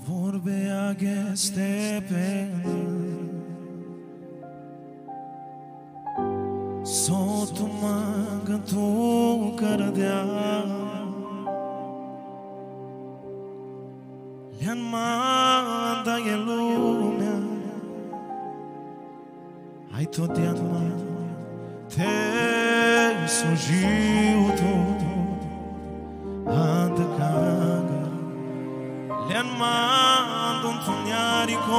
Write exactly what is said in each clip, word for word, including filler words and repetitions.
Vorbea gheste pe Sotu mangă tu cărdea Le-an manda e lumea Ai tot de-an te sujiu tu Anda caga Le-an manda un tugnarico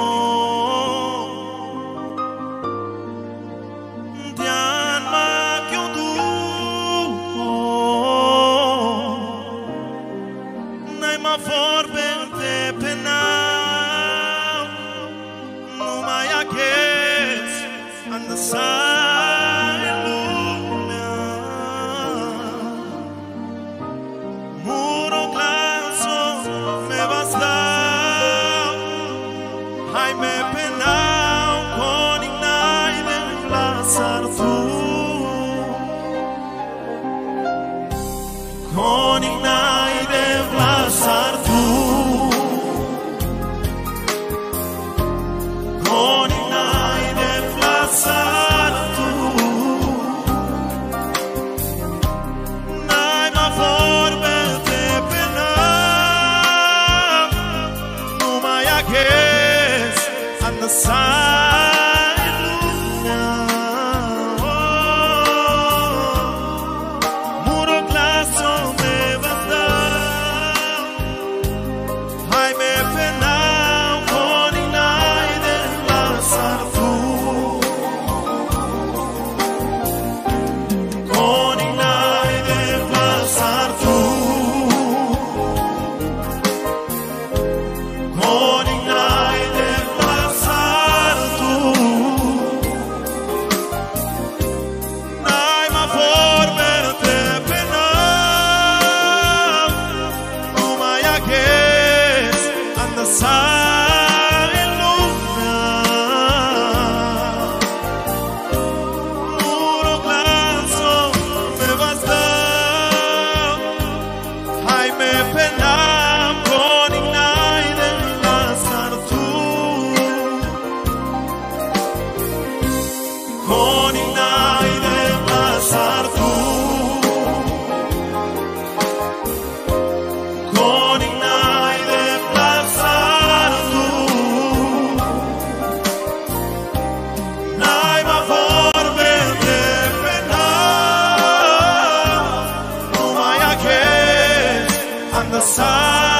De-an machiu du N-ai ma vorbe de penal Nu mai aghez Anda sai lumea Muro glaso me bastau Hai me penau con ignai de vlasar tu Con ignai de vlasar tu Con ignai de vlasar tu N-ai ma vorbe de penal Nu mai aghez Anda sai lumea Muro glaso me bastau Hai me penau con ignai de vlasar tu Con ignai de vlasar tu Con ignai de vlasar tu N-ai ma vorbe de penal Nu mai aghez Anda sai lumea Muro glaso me bastau Hai me penam con ignai de vlasar tu Con ignai de vlasar tu Con ignai de vlasar tu N-ai ma vorbe de penal Nu mai aghez Anda sai